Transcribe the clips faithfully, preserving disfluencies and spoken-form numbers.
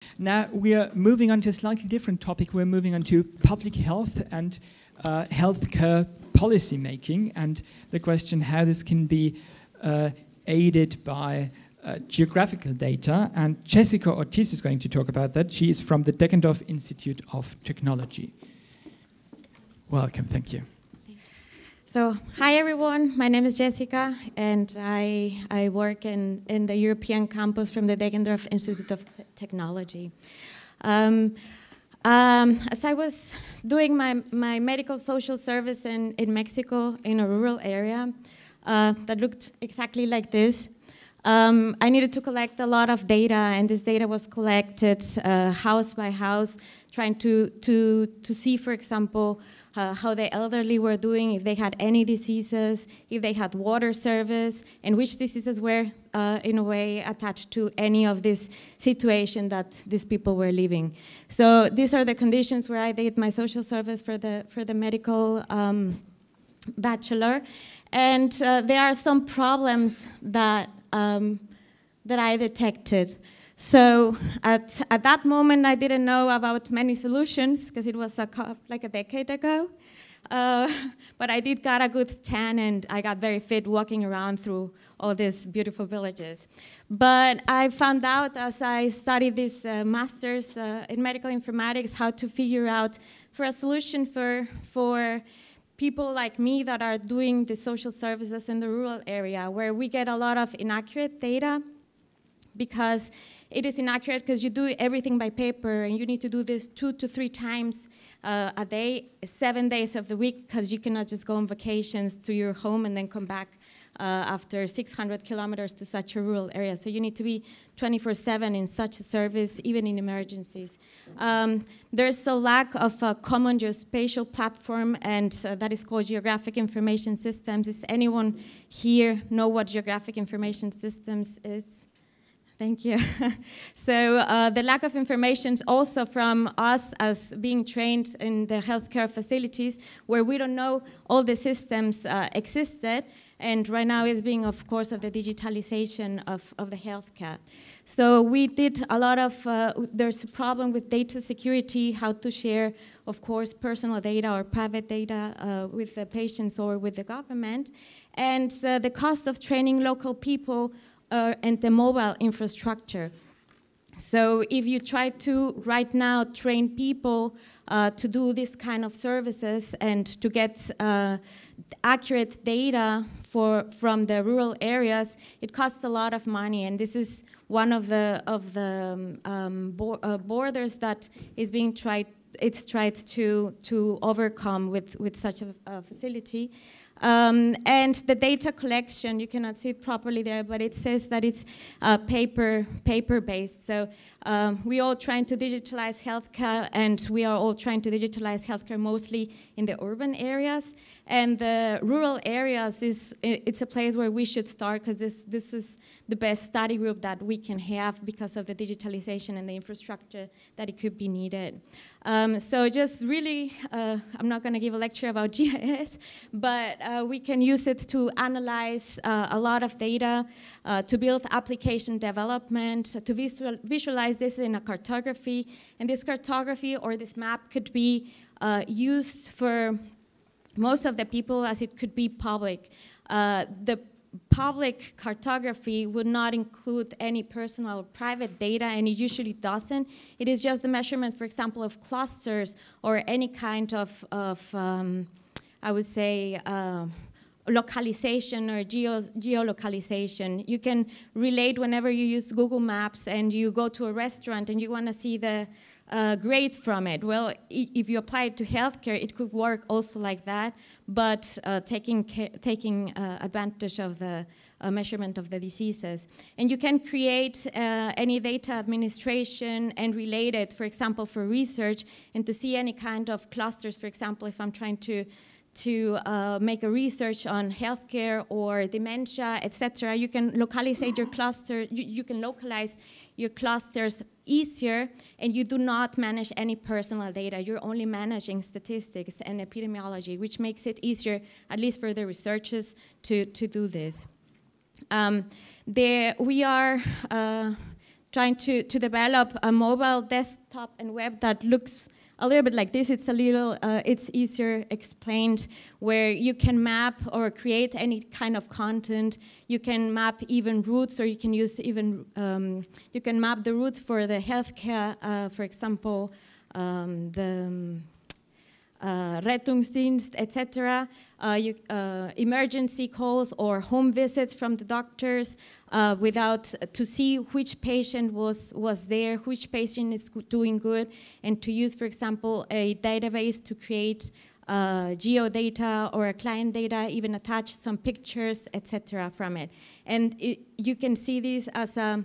Now we are moving on to a slightly different topic. We're moving on to public health and uh, healthcare policy making, and the question how this can be uh, aided by uh, geographical data. And Jessica Ortiz is going to talk about that. She is from the Deggendorf Institute of Technology. Welcome, thank you. So, hi everyone, my name is Jessica, and I, I work in, in the European campus from the Deggendorf Institute of Technology. Um, um, as I was doing my, my medical social service in, in Mexico, in a rural area, uh, that looked exactly like this, um, I needed to collect a lot of data, and this data was collected uh, house by house, trying to, to, to see, for example, Uh, how the elderly were doing, if they had any diseases, if they had water service, and which diseases were, uh, in a way, attached to any of this situation that these people were living. So these are the conditions where I did my social service for the, for the medical um, bachelor. And uh, there are some problems that, um, that I detected. So at, at that moment, I didn't know about many solutions because it was a, like a decade ago. Uh, but I did got a good tan, and I got very fit walking around through all these beautiful villages. But I found out as I studied this uh, master's uh, in medical informatics how to figure out for a solution for, for people like me that are doing the social services in the rural area, where we get a lot of inaccurate data, because it is inaccurate because you do everything by paper, and you need to do this two to three times uh, a day, seven days of the week, because you cannot just go on vacations to your home and then come back uh, after six hundred kilometers to such a rural area. So you need to be twenty-four seven in such a service, even in emergencies. Um, there's a lack of a common geospatial platform, and uh, that is called Geographic Information Systems. Does anyone here know what Geographic Information Systems is? Thank you. So uh, the lack of information also from us as being trained in the healthcare facilities, where we don't know all the systems uh, existed, and right now is being, of course, of the digitalization of, of the healthcare. So we did a lot of, uh, there's a problem with data security, how to share, of course, personal data or private data uh, with the patients or with the government, and uh, the cost of training local people Uh, and the mobile infrastructure. So if you try to right now train people uh, to do this kind of services and to get uh, accurate data for, from the rural areas, it costs a lot of money, and this is one of the, of the um, bo uh, borders that is being tried, it's tried to, to overcome with, with such a, a facility. Um, and the data collection, you cannot see it properly there, but it says that it's uh, paper, paper-based. So um, we are all trying to digitalize healthcare, and we are all trying to digitalize healthcare mostly in the urban areas. And the rural areas, is it's a place where we should start, because this, this is the best study group that we can have because of the digitalization and the infrastructure that it could be needed. Um, so just really, uh, I'm not going to give a lecture about G I S, but uh, we can use it to analyze uh, a lot of data, uh, to build application development, to visual, visualize this in a cartography. And this cartography or this map could be uh, used for most of the people, as it could be public. Uh, the public cartography would not include any personal or private data, and it usually doesn't. It is just the measurement, for example, of clusters or any kind of, of um, I would say, uh, localization or geo geolocalization. You can relate whenever you use Google Maps and you go to a restaurant and you want to see the uh, grade from it. Well, if you apply it to healthcare, it could work also like that, but uh, taking, taking uh, advantage of the uh, measurement of the diseases. And you can create uh, any data administration and relate it, for example, for research, and to see any kind of clusters. For example, if I'm trying to to uh, make a research on healthcare or dementia, et cetera, you can localize your cluster, you, you can localize your clusters easier, and you do not manage any personal data. You're only managing statistics and epidemiology, which makes it easier, at least for the researchers, to, to do this. Um, there, we are uh, trying to, to develop a mobile desktop and web that looks a little bit like this. It's a little, uh, it's easier explained, where you can map or create any kind of content. You can map even routes, or you can use even, um, you can map the routes for the healthcare, uh, for example, um, the um, uh, Rettungsdienst, et cetera. Uh, you, uh, emergency calls or home visits from the doctors, uh, without uh, to see which patient was was there, which patient is doing good, and to use, for example, a database to create uh, geodata or a client data, even attach some pictures, et cetera, from it. And it, you can see this as a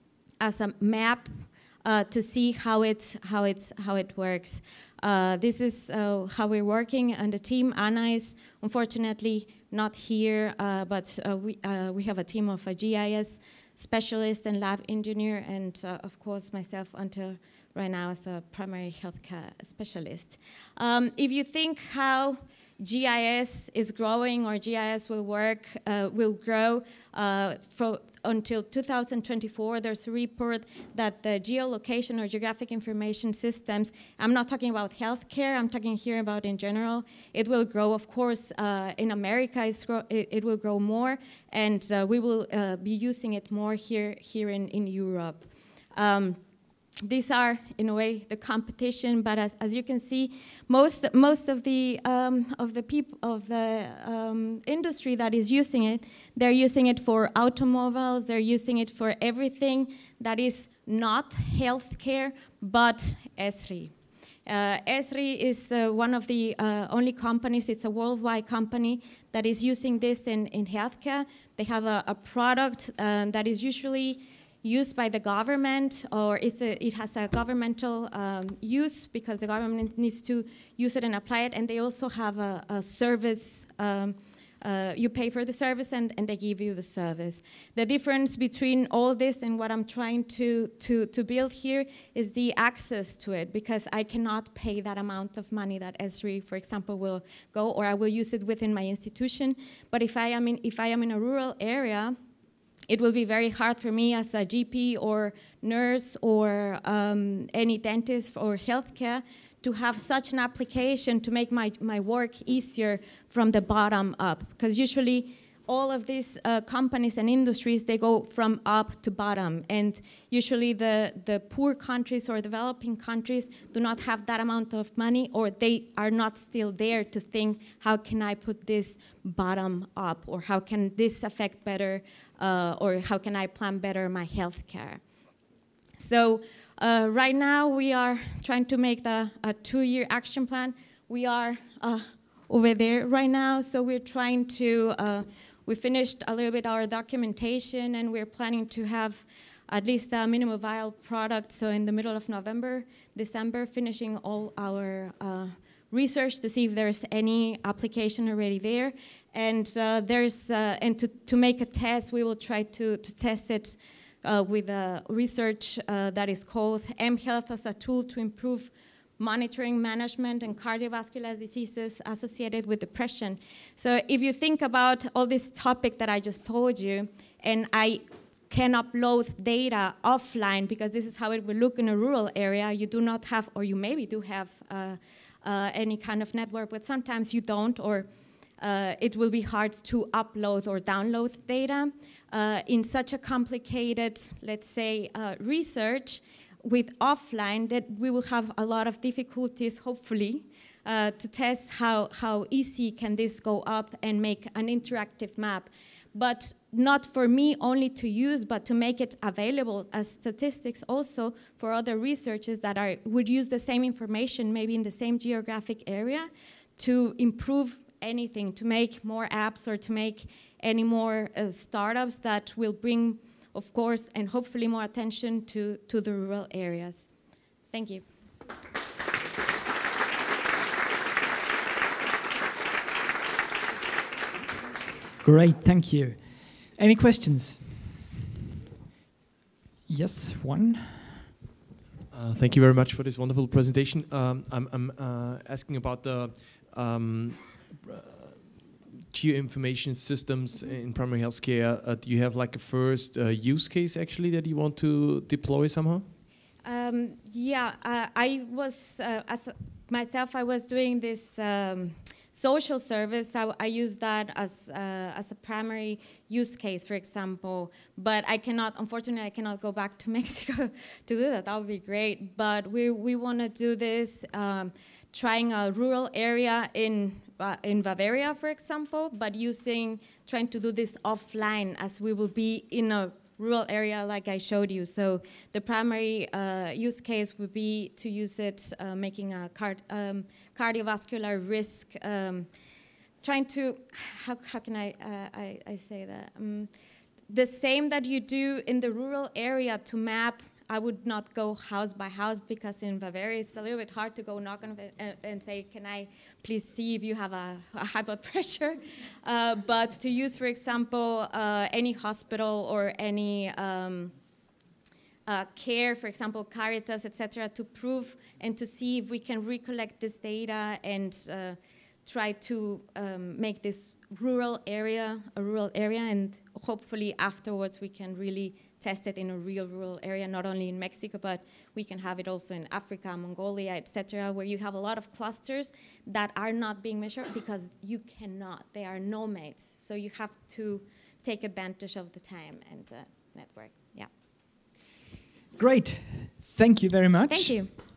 as a map uh, to see how it's how it's how it works. Uh, this is uh, how we're working, and the team. Anna is unfortunately not here, uh, but uh, we uh, we have a team of a G I S specialist and lab engineer, and uh, of course myself until right now as a primary healthcare specialist. Um, if you think how G I S is growing, or G I S will work, uh, will grow uh, for, until two thousand twenty-four. There's a report that the geolocation or geographic information systems, I'm not talking about healthcare, I'm talking here about in general, it will grow, of course, uh, in America it's grow, it, it will grow more, and uh, we will uh, be using it more here, here in, in Europe. Um, These are, in a way, the competition, but as, as you can see, most most of the um, of the people of the um, industry that is using it, they're using it for automobiles. They're using it for everything that is not healthcare, but Esri. Uh, Esri is uh, one of the uh, only companies. It's a worldwide company that is using this in in healthcare. They have a, a product uh, that is usually used by the government, or it's a, it has a governmental um, use because the government needs to use it and apply it, and they also have a, a service, um, uh, you pay for the service and, and they give you the service. The difference between all this and what I'm trying to, to, to build here is the access to it, because I cannot pay that amount of money that Esri, for example, will go, or I will use it within my institution. But if I am in, if I am in a rural area, it will be very hard for me as a G P or nurse or um, any dentist or healthcare to have such an application to make my, my work easier from the bottom up. Because usually all of these uh, companies and industries, they go from up to bottom. And usually the, the poor countries or developing countries do not have that amount of money, or they are not still there to think, how can I put this bottom up? Or how can this affect better, uh, or how can I plan better my healthcare? So uh, right now we are trying to make the, a two-year action plan. We are uh, over there right now, so we're trying to, uh, we finished a little bit our documentation, and we're planning to have at least a minimum viable product, so in the middle of November, December, finishing all our uh, research to see if there's any application already there. And uh, there's, uh, and to, to make a test, we will try to, to test it uh, with a research uh, that is called mHealth as a tool to improve monitoring, management, and cardiovascular diseases associated with depression. So if you think about all this topic that I just told you, and I can upload data offline, because this is how it will look in a rural area, you do not have, or you maybe do have uh, uh, any kind of network, but sometimes you don't, or uh, it will be hard to upload or download data. Uh, in such a complicated, let's say, uh, research, with offline, that we will have a lot of difficulties, hopefully, uh, to test how, how easy can this go up and make an interactive map. But not for me only to use, but to make it available as statistics also for other researchers that are, would use the same information, maybe in the same geographic area, to improve anything, to make more apps or to make any more uh, startups that will bring, of course, and hopefully more attention to, to the rural areas. Thank you. Great, thank you. Any questions? Yes, one. Uh, thank you very much for this wonderful presentation. Um, I'm, I'm uh, asking about the, um, geoinformation systems in primary healthcare, uh, do you have like a first uh, use case actually that you want to deploy somehow? Um, yeah, uh, I was, uh, as myself, I was doing this um, social service. I, I use that as, uh, as a primary use case, for example, but I cannot, unfortunately, I cannot go back to Mexico to do that. That would be great, but we, we want to do this, um, trying a rural area in, uh, in Bavaria, for example, but using, trying to do this offline as we will be in a rural area like I showed you. So the primary uh, use case would be to use it uh, making a card, um, cardiovascular risk, um, trying to, how, how can I, uh, I, I say that? Um, the same that you do in the rural area to map. I would not go house by house because in Bavaria it's a little bit hard to go knock on it and, and say, can I please see if you have a, a high blood pressure? Uh, but to use, for example, uh, any hospital or any um, uh, care, for example, Caritas, et cetera, to prove and to see if we can recollect this data and uh, try to um, make this rural area a rural area, and hopefully afterwards we can really test it in a real rural area, not only in Mexico, but we can have it also in Africa, Mongolia, et cetera, where you have a lot of clusters that are not being measured because you cannot. They are nomads, so you have to take advantage of the time and uh, network. Yeah. Great. Thank you very much. Thank you.